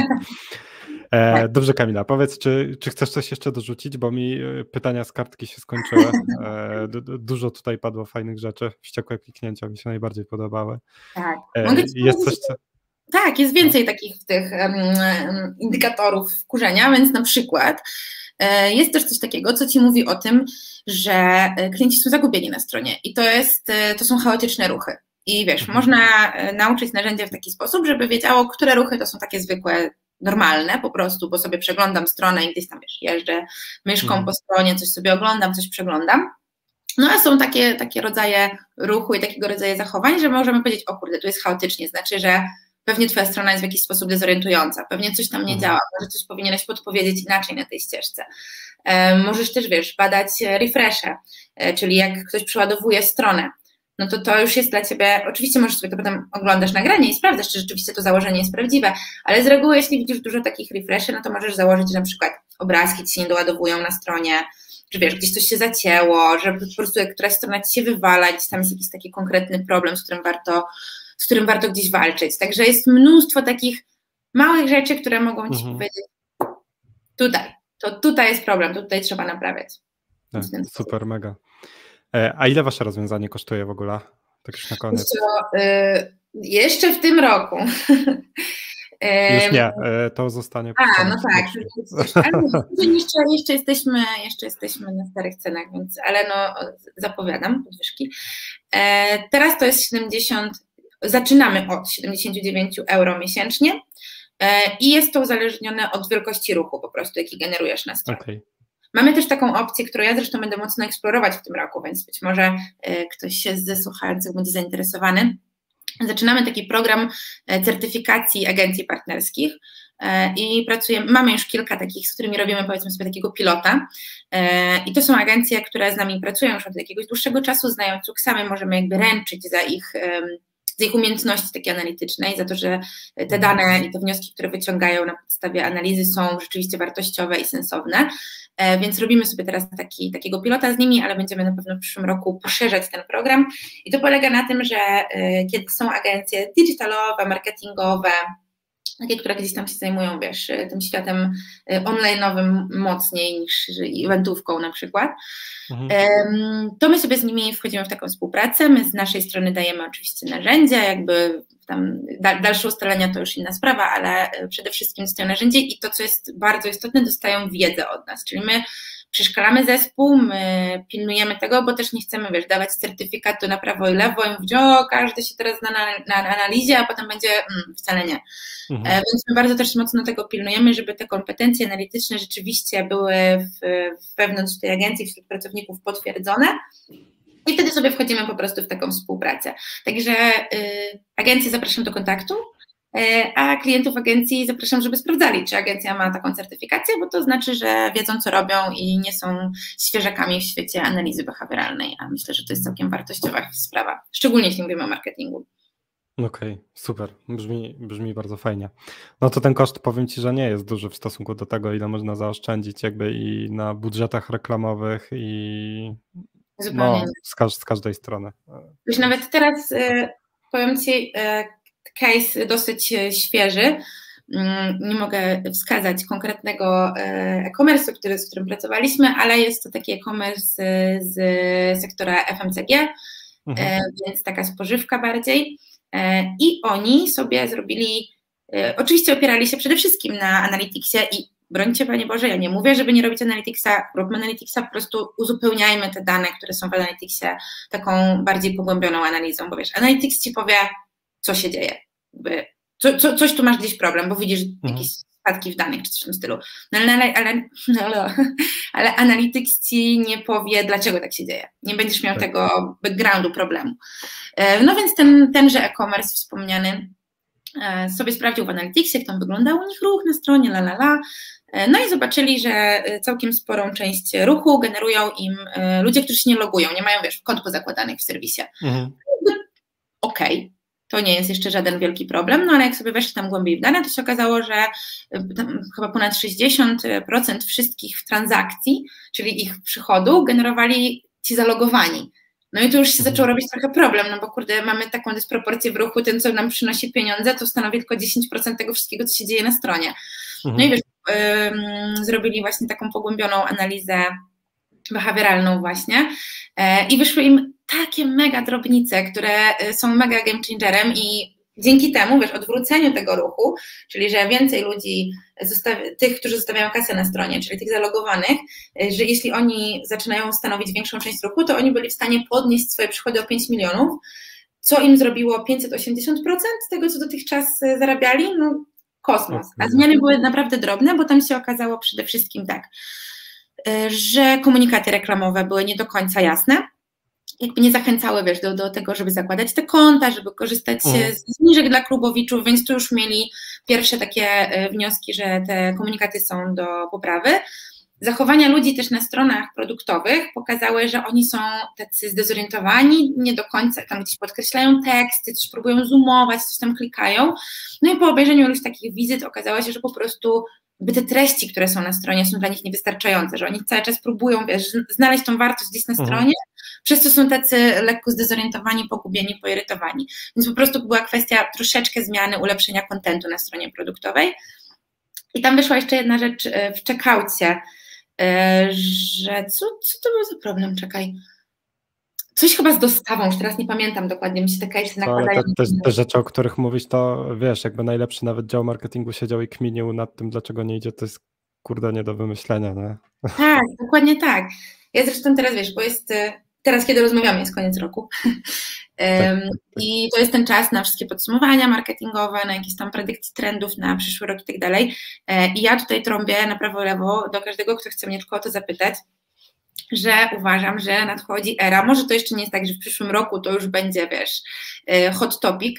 E, dobrze, Kamila, powiedz, czy, czy chcesz coś jeszcze dorzucić, bo mi pytania z kartki się skończyły. E, dużo tutaj padło fajnych rzeczy, wściekłe kliknięcia mi się najbardziej podobały.
Tak.
E, jest coś, co...
Tak, jest więcej takich tych um, indykatorów wkurzenia, więc na przykład e, jest też coś takiego, co ci mówi o tym, że klienci są zagubieni na stronie i to jest, to są chaotyczne ruchy. I wiesz, mhm. można nauczyć narzędzia w taki sposób, żeby wiedziało, które ruchy to są takie zwykłe, normalne po prostu, bo sobie przeglądam stronę i gdzieś tam, wiesz, jeżdżę myszką mhm. po stronie, coś sobie oglądam, coś przeglądam. No a są takie, takie rodzaje ruchu i takiego rodzaju zachowań, że możemy powiedzieć, o kurde, tu jest chaotycznie, znaczy, że pewnie twoja strona jest w jakiś sposób dezorientująca, pewnie coś tam nie działa, może coś powinieneś podpowiedzieć inaczej na tej ścieżce. E, możesz też, wiesz, badać refresze, e, czyli jak ktoś przeładowuje stronę, no to to już jest dla ciebie, oczywiście możesz sobie to potem oglądasz nagranie i sprawdzasz, czy rzeczywiście to założenie jest prawdziwe, ale z reguły, jeśli widzisz dużo takich refreszy, no to możesz założyć, że na przykład obrazki ci się nie doładowują na stronie, że wiesz, gdzieś coś się zacięło, że po prostu jak któraś strona ci się wywala, gdzieś tam jest jakiś taki konkretny problem, z którym warto z którym warto gdzieś walczyć. Także jest mnóstwo takich małych rzeczy, które mogą ci mhm. powiedzieć, tutaj, to tutaj jest problem, to tutaj trzeba naprawiać.
Tak, super, mega. A ile wasze rozwiązanie kosztuje w ogóle? Tak już na koniec.
Co, y, jeszcze w tym roku.
Już nie, to zostanie.
A, no tak. Ale jeszcze, jeszcze, jesteśmy, jeszcze jesteśmy na starych cenach, więc, ale no zapowiadam podwyżki. Teraz to jest siedemdziesiąt, zaczynamy od siedemdziesiąt dziewięć euro miesięcznie i jest to uzależnione od wielkości ruchu po prostu, jaki generujesz na stronie. Okay. Mamy też taką opcję, którą ja zresztą będę mocno eksplorować w tym roku, więc być może ktoś się ze słuchających będzie zainteresowany. Zaczynamy taki program certyfikacji agencji partnerskich i pracujemy, mamy już kilka takich, z którymi robimy, powiedzmy sobie, takiego pilota i to są agencje, które z nami pracują już od jakiegoś dłuższego czasu, znają Cuxamy, możemy jakby ręczyć za ich, za ich umiejętności takiej analitycznej, za to, że te dane i te wnioski, które wyciągają na podstawie analizy, są rzeczywiście wartościowe i sensowne, więc robimy sobie teraz taki, takiego pilota z nimi, ale będziemy na pewno w przyszłym roku poszerzać ten program i to polega na tym, że kiedy są agencje digitalowe, marketingowe, takie, które gdzieś tam się zajmują, wiesz, tym światem online'owym mocniej niż eventówką na przykład, mhm. to my sobie z nimi wchodzimy w taką współpracę, my z naszej strony dajemy oczywiście narzędzia, jakby tam dalsze ustalenia to już inna sprawa, ale przede wszystkim dostają narzędzie i to, co jest bardzo istotne, dostają wiedzę od nas, czyli my przeszkalamy zespół, my pilnujemy tego, bo też nie chcemy, wiesz, dawać certyfikatu na prawo i lewo i mówić, o, każdy się teraz zna na, na analizie, a potem będzie, mm, wcale nie. Mhm. E, więc my bardzo też mocno tego pilnujemy, żeby te kompetencje analityczne rzeczywiście były w, wewnątrz tej agencji, wśród pracowników potwierdzone i wtedy sobie wchodzimy po prostu w taką współpracę. Także y, agencję zapraszam do kontaktu, a klientów agencji zapraszam, żeby sprawdzali, czy agencja ma taką certyfikację, bo to znaczy, że wiedzą, co robią i nie są świeżakami w świecie analizy behawioralnej, a myślę, że to jest całkiem wartościowa sprawa, szczególnie jeśli mówimy o marketingu.
Okej, okay, super, brzmi, brzmi bardzo fajnie. No to ten koszt, powiem Ci, że nie jest duży w stosunku do tego, ile można zaoszczędzić jakby i na budżetach reklamowych i
Zupełnie
no, z, każ z każdej strony.
Już nawet teraz y, powiem Ci, y, case dosyć świeży, nie mogę wskazać konkretnego e-commerce'u, który, z którym pracowaliśmy, ale jest to taki e-commerce z sektora F M C G, mhm. więc taka spożywka bardziej i oni sobie zrobili, oczywiście opierali się przede wszystkim na Analyticsie i brońcie Panie Boże, ja nie mówię, żeby nie robić Analyticsa, róbmy Analyticsa, po prostu uzupełniajmy te dane, które są w Analyticsie taką bardziej pogłębioną analizą, bo wiesz, Analytics Ci powie, co się dzieje. Co, co, coś tu masz gdzieś problem, bo widzisz mhm. jakieś spadki w danych czy coś w tym stylu. No, ale, ale, ale, ale Analytics Ci nie powie, dlaczego tak się dzieje. Nie będziesz miał tak. tego backgroundu problemu. No więc ten, tenże e-commerce wspomniany sobie sprawdził w Analyticsie, jak tam wyglądał u nich ruch na stronie, la la la. No i zobaczyli, że całkiem sporą część ruchu generują im ludzie, którzy się nie logują, nie mają, wiesz, kont pozakładanych w serwisie. Mhm. Okej. Okay. To nie jest jeszcze żaden wielki problem, no ale jak sobie weszli tam głębiej w dane, to się okazało, że tam chyba ponad sześćdziesiąt procent wszystkich transakcji, czyli ich przychodu, generowali ci zalogowani. No i tu już się zaczął robić trochę problem, no bo kurde, mamy taką dysproporcję w ruchu, ten, co nam przynosi pieniądze, to stanowi tylko dziesięć procent tego wszystkiego, co się dzieje na stronie. Mhm. No i wiesz, ym, zrobili właśnie taką pogłębioną analizę behawioralną właśnie i wyszły im takie mega drobnice, które są mega game changerem i dzięki temu, wiesz, odwróceniu tego ruchu, czyli że więcej ludzi, tych, którzy zostawiają kasę na stronie, czyli tych zalogowanych, że jeśli oni zaczynają stanowić większą część ruchu, to oni byli w stanie podnieść swoje przychody o pięć milionów, co im zrobiło pięćset osiemdziesiąt procent tego, co dotychczas zarabiali, no kosmos. A zmiany były naprawdę drobne, bo tam się okazało przede wszystkim tak, że komunikaty reklamowe były nie do końca jasne, jakby nie zachęcały, wiesz, do, do tego, żeby zakładać te konta, żeby korzystać mm. z zniżek dla klubowiczów, więc tu już mieli pierwsze takie wnioski, że te komunikaty są do poprawy. Zachowania ludzi też na stronach produktowych pokazały, że oni są tacy zdezorientowani, nie do końca tam gdzieś podkreślają teksty, coś próbują zoomować, coś tam klikają. No i po obejrzeniu już takich wizyt okazało się, że po prostu by te treści, które są na stronie, są dla nich niewystarczające, że oni cały czas próbują, wiesz, znaleźć tą wartość gdzieś na stronie, mhm. przez co są tacy lekko zdezorientowani, pogubieni, poirytowani. Więc po prostu była kwestia troszeczkę zmiany, ulepszenia kontentu na stronie produktowej. I tam wyszła jeszcze jedna rzecz w checkoutie, że co, co to był za problem, czekaj. Coś chyba z dostawą, już teraz nie pamiętam dokładnie, mi się te case'y nakładają.
Ale te, te, te rzeczy, o których mówisz, to wiesz, jakby najlepszy nawet dział marketingu siedział i kminił nad tym, dlaczego nie idzie, to jest kurde nie do wymyślenia, nie?
Tak, dokładnie tak. Ja zresztą teraz, wiesz, bo jest, teraz kiedy rozmawiamy, jest koniec roku tak, tak. i to jest ten czas na wszystkie podsumowania marketingowe, na jakieś tam predykcje trendów na przyszły rok i tak dalej. I ja tutaj trąbię na prawo, lewo do każdego, kto chce mnie tylko o to zapytać, że uważam, że nadchodzi era, może to jeszcze nie jest tak, że w przyszłym roku to już będzie, wiesz, hot topic,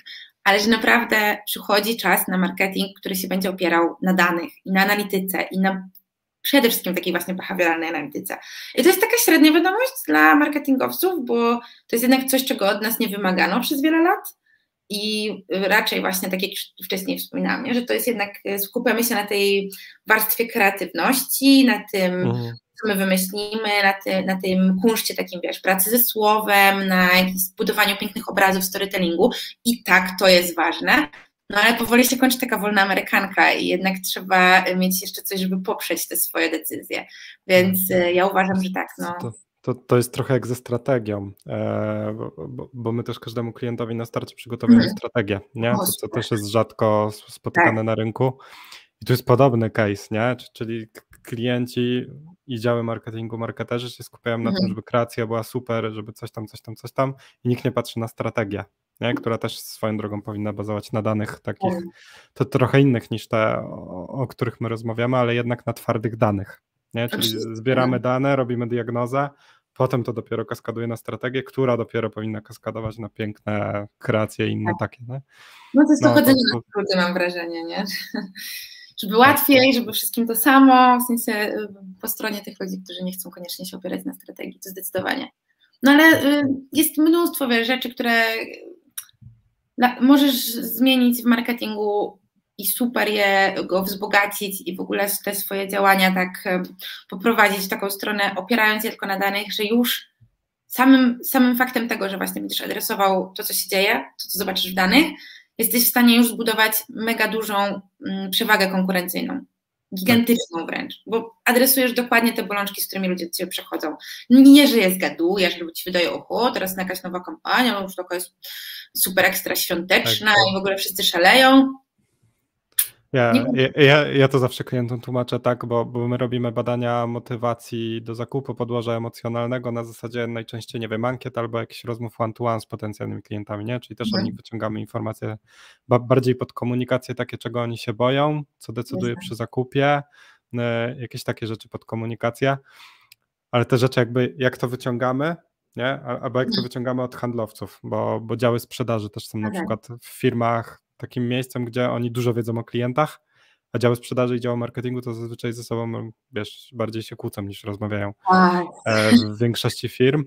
ale że naprawdę przychodzi czas na marketing, który się będzie opierał na danych i na analityce i na przede wszystkim takiej właśnie behawioralnej analityce. I to jest taka średnia wiadomość dla marketingowców, bo to jest jednak coś, czego od nas nie wymagano przez wiele lat i raczej właśnie, tak jak wcześniej wspominałam, nie, że to jest jednak, skupiamy się na tej warstwie kreatywności, na tym, mhm. co my wymyślimy, na, ty, na tym kunszcie takim, wiesz, pracy ze słowem, na jakimś budowaniu pięknych obrazów, storytellingu i tak, to jest ważne. No ale powoli się kończy taka wolna amerykanka i jednak trzeba mieć jeszcze coś, żeby poprzeć te swoje decyzje. Więc ja uważam, że tak. No.
To, to, to jest trochę jak ze strategią, e, bo, bo, bo my też każdemu klientowi na starcie przygotowujemy hmm. strategię, nie? To, co też jest rzadko spotykane tak. na rynku. I tu jest podobny case, nie? Czyli klienci i działy marketingu, marketerzy się skupiają na hmm. tym, żeby kreacja była super, żeby coś tam, coś tam, coś tam i nikt nie patrzy na strategię. Nie? Która też swoją drogą powinna bazować na danych takich, to trochę innych niż te, o, o których my rozmawiamy, ale jednak na twardych danych. Nie? Czyli zbieramy dane, robimy diagnozę, potem to dopiero kaskaduje na strategię, która dopiero powinna kaskadować na piękne kreacje i inne tak. takie. Nie?
No to jest no, dochodzenie to, to... na skróty, mam wrażenie, nie? Żeby łatwiej, żeby wszystkim to samo, w sensie po stronie tych ludzi, którzy nie chcą koniecznie się opierać na strategii, to zdecydowanie. No ale jest mnóstwo wiele rzeczy, które możesz zmienić w marketingu i super je go wzbogacić i w ogóle te swoje działania tak poprowadzić w taką stronę, opierając je tylko na danych, że już samym, samym faktem tego, że właśnie będziesz adresował to, co się dzieje, to, co zobaczysz w danych, jesteś w stanie już zbudować mega dużą przewagę konkurencyjną. Gigantyczną wręcz, bo adresujesz dokładnie te bolączki, z którymi ludzie do ciebie przechodzą. Nie, że je zgadujesz, albo ci wydaje, oho, teraz jakaś nowa kampania, już taka jest super ekstra świąteczna tak, tak. i w ogóle wszyscy szaleją.
Ja, ja, ja to zawsze klientom tłumaczę tak, bo, bo my robimy badania motywacji do zakupu podłoża emocjonalnego na zasadzie najczęściej, nie wiem, ankiet albo jakichś rozmów one-to-one z potencjalnymi klientami, nie? Czyli też hmm. od nich wyciągamy informacje bardziej pod komunikację, takie czego oni się boją, co decyduje przy zakupie, jakieś takie rzeczy pod komunikację, ale te rzeczy jakby jak to wyciągamy, nie? Albo jak to wyciągamy od handlowców, bo, bo działy sprzedaży też są na okay. przykład w firmach takim miejscem, gdzie oni dużo wiedzą o klientach, a działy sprzedaży i działy marketingu to zazwyczaj ze sobą, wiesz, bardziej się kłócą niż rozmawiają e, w większości firm.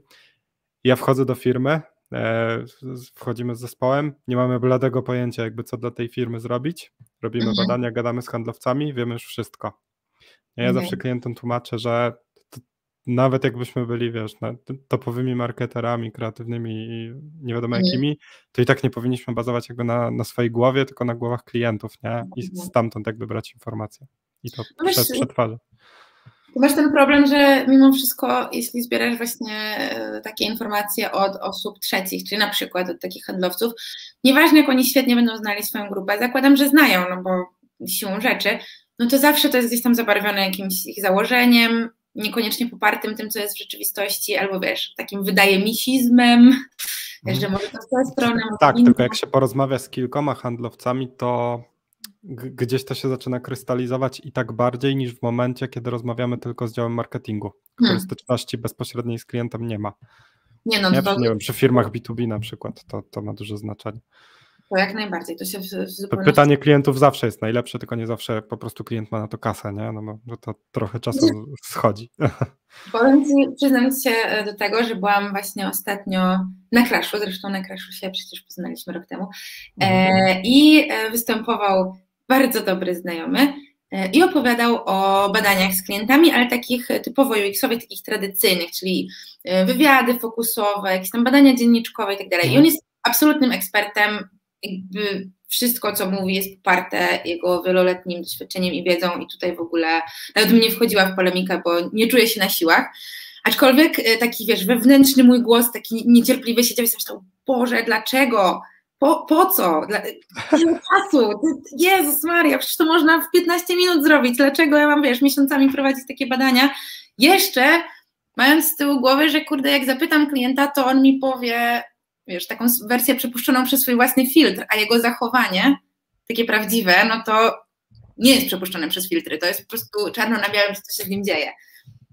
Ja wchodzę do firmy, e, wchodzimy z zespołem, nie mamy bladego pojęcia jakby co dla tej firmy zrobić, robimy mhm. badania, gadamy z handlowcami, wiemy już wszystko. Ja mhm. zawsze klientom tłumaczę, że nawet jakbyśmy byli, wiesz, topowymi marketerami, kreatywnymi i nie wiadomo jakimi, to i tak nie powinniśmy bazować jakby na, na swojej głowie, tylko na głowach klientów, nie? I stamtąd jakby brać informacje. I to no przed, przetwarzać.
Ty masz ten problem, że mimo wszystko, jeśli zbierasz właśnie takie informacje od osób trzecich, czyli na przykład od takich handlowców, nieważne jak oni świetnie będą znali swoją grupę, zakładam, że znają, no bo siłą rzeczy, no to zawsze to jest gdzieś tam zabarwione jakimś ich założeniem, niekoniecznie popartym tym, co jest w rzeczywistości, albo wiesz, takim wydajemicizmem, wiesz, że może to w tę stronę.
Tak, tylko jak się porozmawia z kilkoma handlowcami, to g- gdzieś to się zaczyna krystalizować i tak bardziej niż w momencie, kiedy rozmawiamy tylko z działem marketingu, który hmm. styczności bezpośredniej z klientem nie ma. Nie, no, nie, to... przy, nie wiem, przy firmach B dwa B na przykład to, to ma duże znaczenie.
To jak najbardziej, to się w, w zupełności...
Pytanie klientów zawsze jest najlepsze, tylko nie zawsze po prostu klient ma na to kasę, nie? No bo to trochę czasu schodzi.
Powiem ci, przyznam się do tego, że byłam właśnie ostatnio na Crashu, zresztą na Crashu się przecież poznaliśmy rok temu e, i występował bardzo dobry znajomy e, i opowiadał o badaniach z klientami, ale takich typowo U X-owych, takich tradycyjnych, czyli wywiady fokusowe, jakieś tam badania dzienniczkowe i tak dalej. I on jest absolutnym ekspertem. Jakby wszystko, co mówi, jest poparte jego wieloletnim doświadczeniem i wiedzą i tutaj w ogóle nawet bym nie wchodziła w polemikę, bo nie czuję się na siłach, aczkolwiek taki, wiesz, wewnętrzny mój głos taki niecierpliwy siedział i sobie myślał, Boże, dlaczego? Po, po co? Dla, ile czasu? Jezus Maria, przecież to można w piętnaście minut zrobić, dlaczego ja mam, wiesz, miesiącami prowadzić takie badania? Jeszcze mając z tyłu głowy, że kurde, jak zapytam klienta, to on mi powie, wiesz, taką wersję przepuszczoną przez swój własny filtr, a jego zachowanie, takie prawdziwe, no to nie jest przepuszczone przez filtry, to jest po prostu czarno na białym, co się z nim dzieje.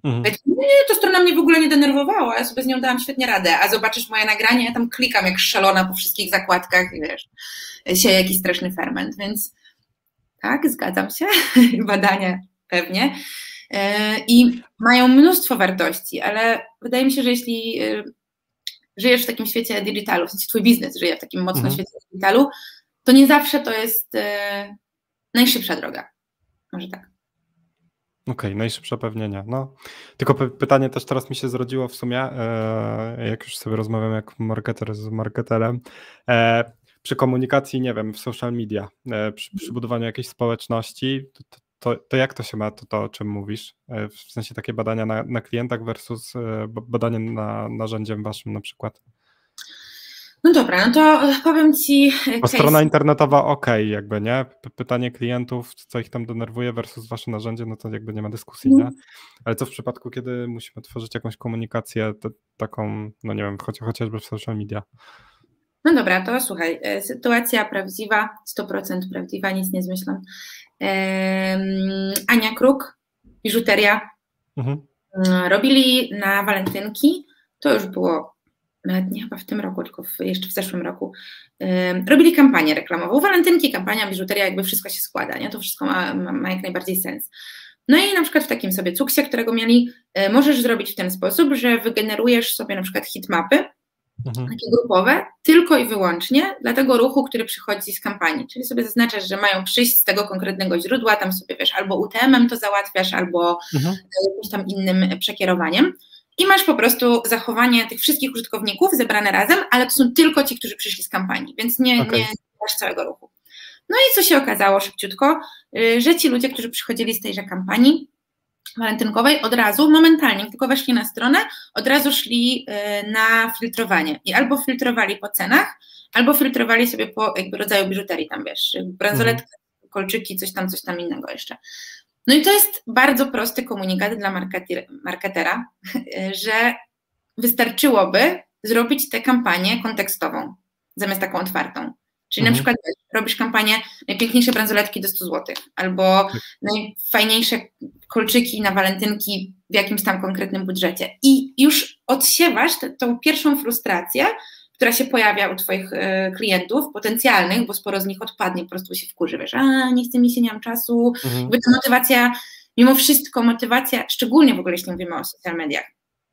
Mhm. Nie, nie, to strona mnie w ogóle nie denerwowała, ja sobie z nią dałam świetnie radę, a zobaczysz moje nagranie, ja tam klikam jak szalona po wszystkich zakładkach i wiesz, sieje jakiś straszny ferment, więc tak, zgadzam się, badania pewnie i mają mnóstwo wartości, ale wydaje mi się, że jeśli żyjesz w takim świecie digitalu, w sensie twój biznes żyje w takim mocno mhm. świecie digitalu, to nie zawsze to jest e, najszybsza droga. Może tak.
Okej, okay, najszybsze pewnienia. No, tylko py pytanie też teraz mi się zrodziło w sumie, e, jak już sobie rozmawiam jak marketer z marketerem, e, przy komunikacji, nie wiem, w social media, e, przy, przy budowaniu jakiejś społeczności, to, to, to jak to się ma, to, to o czym mówisz? E, w sensie takie badania na, na klientach versus e, badanie na narzędziem waszym na przykład?
No dobra, no to powiem Ci...
Bo strona internetowa ok, jakby, nie? Pytanie klientów, co ich tam denerwuje versus wasze narzędzie, no to jakby nie ma dyskusji, nie? Ale co w przypadku, kiedy musimy tworzyć jakąś komunikację to, taką, no nie wiem, choć, chociażby w social media?
No dobra, to słuchaj, sytuacja prawdziwa, sto procent prawdziwa, nic nie zmyślam. Ania Kruk, biżuteria, mhm. robili na walentynki, to już było nawet nie chyba w tym roku, tylko w, jeszcze w zeszłym roku, yy, robili kampanię reklamową. Walentynki, kampania, biżuteria, jakby wszystko się składa, nie? To wszystko ma, ma, ma jak najbardziej sens. No i na przykład w takim sobie cuksie, którego mieli, yy, możesz zrobić w ten sposób, że wygenerujesz sobie na przykład hitmapy, mhm. takie grupowe, tylko i wyłącznie dla tego ruchu, który przychodzi z kampanii. Czyli sobie zaznaczasz, że mają przyjść z tego konkretnego źródła, tam sobie wiesz, albo U T M-em to załatwiasz, albo mhm. jakimś tam innym przekierowaniem. I masz po prostu zachowanie tych wszystkich użytkowników zebrane razem, ale to są tylko ci, którzy przyszli z kampanii, więc nie, okay. nie masz całego ruchu. No i co się okazało szybciutko, że ci ludzie, którzy przychodzili z tejże kampanii walentynkowej, od razu, momentalnie, tylko weszli na stronę, od razu szli na filtrowanie i albo filtrowali po cenach, albo filtrowali sobie po jakby rodzaju biżuterii, tam wiesz, bransoletki, mm. kolczyki, coś tam, coś tam innego jeszcze. No i to jest bardzo prosty komunikat dla marketera, że wystarczyłoby zrobić tę kampanię kontekstową, zamiast taką otwartą. Czyli mhm. na przykład robisz kampanię najpiękniejsze bransoletki do stu złotych, albo najfajniejsze kolczyki na walentynki w jakimś tam konkretnym budżecie. I już odsiewasz tę, tą pierwszą frustrację, która się pojawia u Twoich y, klientów potencjalnych, bo sporo z nich odpadnie, po prostu się wkurzy, wiesz, a nie chce mi się, nie mam czasu. Mhm. Jakby ta motywacja, mimo wszystko motywacja, szczególnie w ogóle jeśli mówimy o social mediach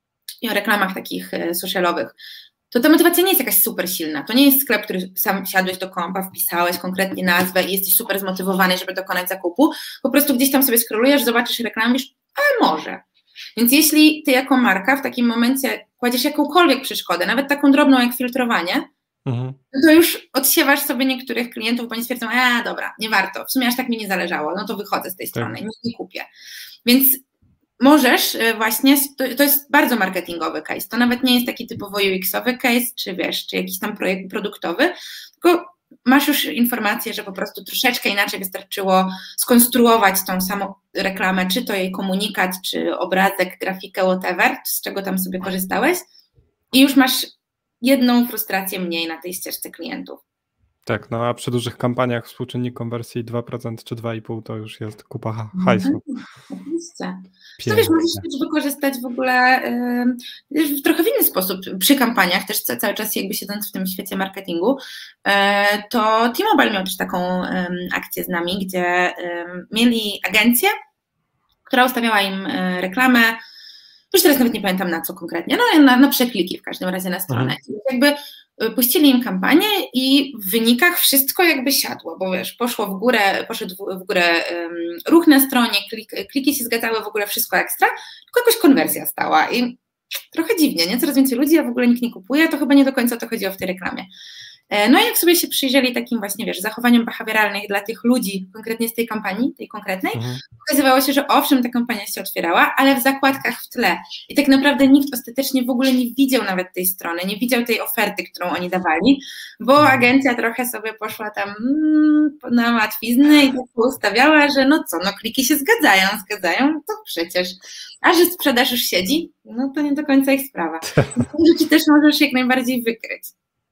i o reklamach takich y, socialowych, to ta motywacja nie jest jakaś super silna. To nie jest sklep, który sam siadłeś do kompa, wpisałeś konkretnie nazwę i jesteś super zmotywowany, żeby dokonać zakupu. Po prostu gdzieś tam sobie scrollujesz, zobaczysz reklamę, wiesz, a może. Więc jeśli ty jako marka w takim momencie kładziesz jakąkolwiek przeszkodę, nawet taką drobną jak filtrowanie, mhm. to już odsiewasz sobie niektórych klientów, bo nie stwierdzą, a dobra, nie warto, w sumie aż tak mi nie zależało, no to wychodzę z tej strony, tak. nie, nie kupię. Więc możesz właśnie, to, to jest bardzo marketingowy case, to nawet nie jest taki typowo U X-owy case, czy wiesz, czy jakiś tam projekt produktowy, tylko masz już informację, że po prostu troszeczkę inaczej wystarczyło skonstruować tą samą reklamę, czy to jej komunikat, czy obrazek, grafikę, whatever, z czego tam sobie korzystałeś i już masz jedną frustrację mniej na tej ścieżce klientów.
Tak, no a przy dużych kampaniach współczynnik konwersji dwa procent czy dwa i pół to już jest kupa hajsu.
Oczywiście. To wiesz, możesz też wykorzystać w ogóle yy, w trochę w inny sposób przy kampaniach, też cały czas jakby siedząc w tym świecie marketingu, yy, to T-Mobile miał też taką yy, akcję z nami, gdzie yy, mieli agencję, która ustawiała im yy, reklamę, już teraz nawet nie pamiętam na co konkretnie, no na, na przekliki w każdym razie na stronę. Mhm. Jakby puścili im kampanię i w wynikach wszystko jakby siadło, bo wiesz, poszło w górę, poszedł w górę um, ruch na stronie, klik, kliki się zgadzały, w ogóle wszystko ekstra, tylko jakoś konwersja stała i trochę dziwnie, nie? Coraz więcej ludzi, a w ogóle nikt nie kupuje, to chyba nie do końca o to chodziło w tej reklamie. No i jak sobie się przyjrzeli takim właśnie, wiesz, zachowaniom behawioralnych dla tych ludzi, konkretnie z tej kampanii, tej konkretnej, mhm. okazywało się, że owszem, ta kampania się otwierała, ale w zakładkach w tle. I tak naprawdę nikt ostatecznie w ogóle nie widział nawet tej strony, nie widział tej oferty, którą oni dawali, bo agencja trochę sobie poszła tam mm, na łatwiznę i tak ustawiała, że no co, no kliki się zgadzają, zgadzają, to przecież. A że sprzedaż już siedzi, no to nie do końca ich sprawa. Rzeczy też możesz jak najbardziej wykryć.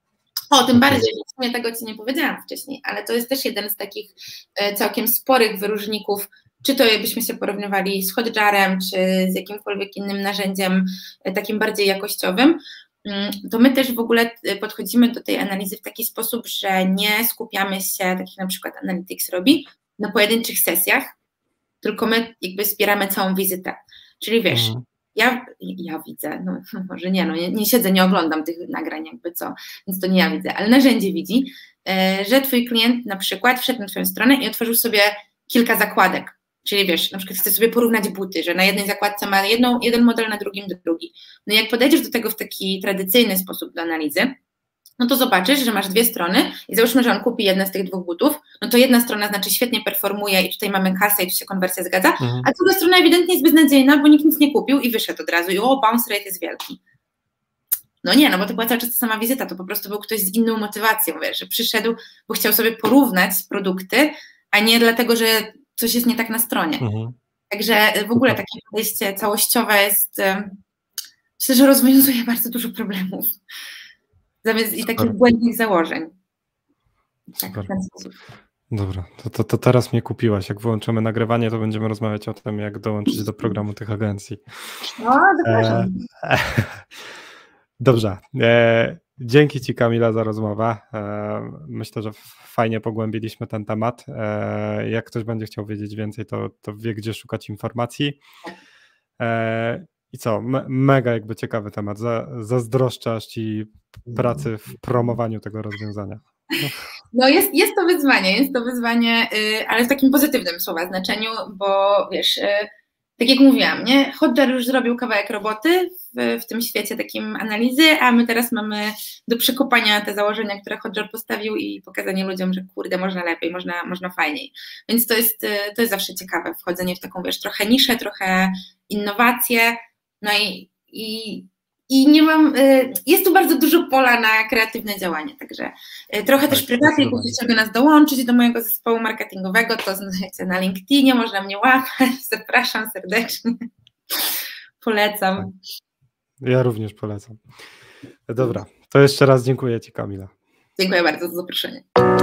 O, tym bardziej, że w sumie tego Ci nie powiedziałam wcześniej, ale to jest też jeden z takich całkiem sporych wyróżników czy to byśmy się porównywali z Hotjarem, czy z jakimkolwiek innym narzędziem takim bardziej jakościowym, to my też w ogóle podchodzimy do tej analizy w taki sposób, że nie skupiamy się, tak jak na przykład Analytics robi, na pojedynczych sesjach, tylko my jakby wspieramy całą wizytę. Czyli wiesz, mhm. ja, ja widzę, no może nie, no nie, nie siedzę, nie oglądam tych nagrań jakby co, więc to nie ja widzę, ale narzędzie widzi, że twój klient na przykład wszedł na twoją stronę i otworzył sobie kilka zakładek. Czyli wiesz, na przykład chcesz sobie porównać buty, że na jednej zakładce ma jedną, jeden model, na drugim drugi. No i jak podejdziesz do tego w taki tradycyjny sposób do analizy, no to zobaczysz, że masz dwie strony i załóżmy, że on kupi jedne z tych dwóch butów, no to jedna strona znaczy świetnie performuje i tutaj mamy kasę i tu się konwersja zgadza, mhm. a druga strona ewidentnie jest beznadziejna, bo nikt nic nie kupił i wyszedł od razu i o, bounce rate jest wielki. No nie, no bo to była cały czas ta sama wizyta, to po prostu był ktoś z inną motywacją, wiesz, że przyszedł, bo chciał sobie porównać produkty, a nie dlatego, że coś jest nie tak na stronie. Mhm. Także w ogóle takie podejście całościowe jest, myślę, że rozwiązuje bardzo dużo problemów. Zamiast i takich błędnych założeń. Tak, w ten sposób.
Dobra, to, to, to teraz mnie kupiłaś. Jak wyłączymy nagrywanie, to będziemy rozmawiać o tym, jak dołączyć do programu tych agencji.
No, zapraszam. E,
Dobrze. E, dzięki Ci, Kamila, za rozmowę. E, myślę, że fajnie pogłębiliśmy ten temat. E, jak ktoś będzie chciał wiedzieć więcej, to, to wie, gdzie szukać informacji. E, I co? Me, mega jakby ciekawy temat. Za, zazdroszczasz Ci pracy w promowaniu tego rozwiązania.
No jest, jest to wyzwanie, jest to wyzwanie, yy, ale w takim pozytywnym słowa znaczeniu, bo wiesz, yy, tak jak mówiłam, nie? Hotjar już zrobił kawałek roboty w, w tym świecie takim analizy, a my teraz mamy do przekopania te założenia, które Hotjar postawił i pokazanie ludziom, że kurde, można lepiej, można, można fajniej. Więc to jest, yy, to jest zawsze ciekawe, wchodzenie w taką, wiesz, trochę niszę, trochę innowacje, no i, i I nie mam, jest tu bardzo dużo pola na kreatywne działanie, także trochę tak, też prywatnie, jak chcecie do nas dołączyć do mojego zespołu marketingowego, to znajdziecie na LinkedInie, można mnie łapać, zapraszam serdecznie, polecam. Tak.
Ja również polecam. Dobra, to jeszcze raz dziękuję Ci, Kamila.
Dziękuję bardzo za zaproszenie.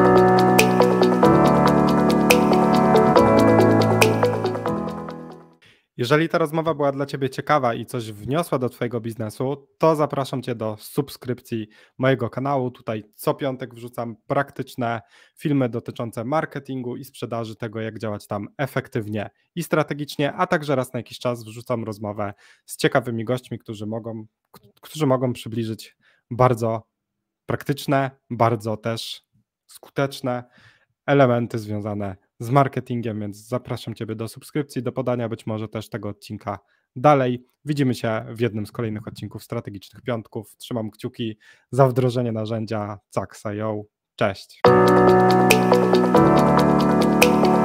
Jeżeli ta rozmowa była dla Ciebie ciekawa i coś wniosła do Twojego biznesu, to zapraszam Cię do subskrypcji mojego kanału. Tutaj co piątek wrzucam praktyczne filmy dotyczące marketingu i sprzedaży, tego jak działać tam efektywnie i strategicznie, a także raz na jakiś czas wrzucam rozmowę z ciekawymi gośćmi, którzy mogą, którzy mogą przybliżyć bardzo praktyczne, bardzo też skuteczne elementy związane z marketingiem, więc zapraszam Ciebie do subskrypcji, do podania być może też tego odcinka dalej. Widzimy się w jednym z kolejnych odcinków Strategicznych Piątków. Trzymam kciuki za wdrożenie narzędzia Zax kropka i o. Cześć!